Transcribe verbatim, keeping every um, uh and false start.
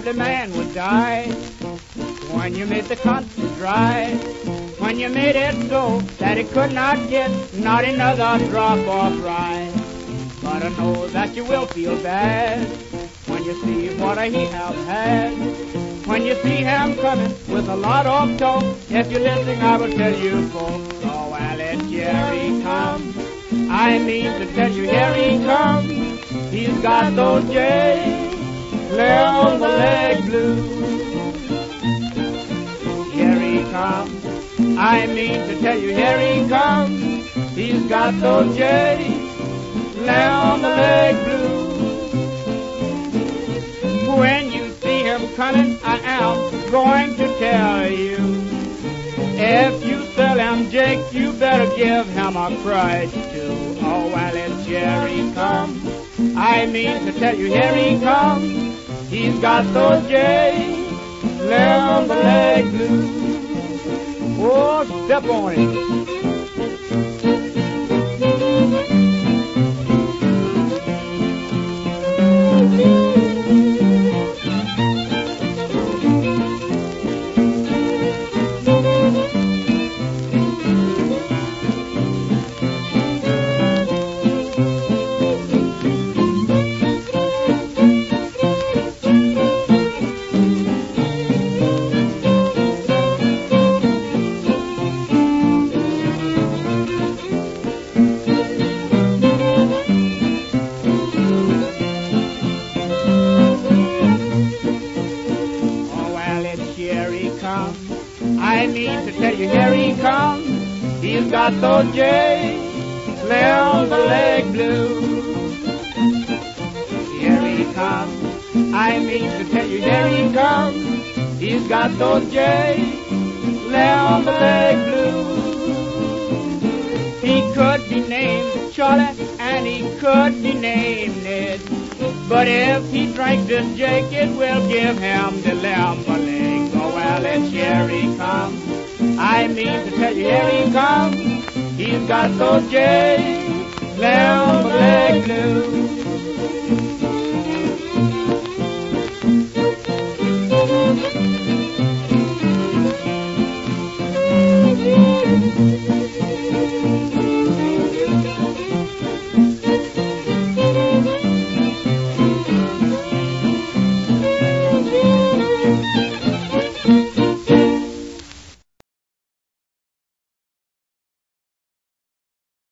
every man would die. When you made the country dry, when you made it so that it could not get not another drop of rye. But I know that you will feel bad when you see what he have had. When you see him coming with a lot of talk, if you listen, I will tell you folks. Oh, well, it's Jerry come. I mean to tell you, here he come. He's got those J's, lay on the leg blue. Here he come. I mean to tell you, here he come. He's got those J's, lay on the leg blue. When you see him coming, I am going to tell you, if you sell him Jake, you better give him a price too. Oh, well, it's Jerry come. I mean to tell you, here he come. He's got those J's, lay on the leg blue. Oh, step on it. I mean to tell you, here he comes. He's got those J's, lay on the leg blue. Here he comes. I mean to tell you, here he comes. He's got those J's, lay on the leg blue. He could be named Charlie and he could be named Ned, but if he drank this Jake, it will give him the limber leg. Oh, well, it's here he comes. I mean to tell you, here he comes. He's got those J's, lay on the leg blue.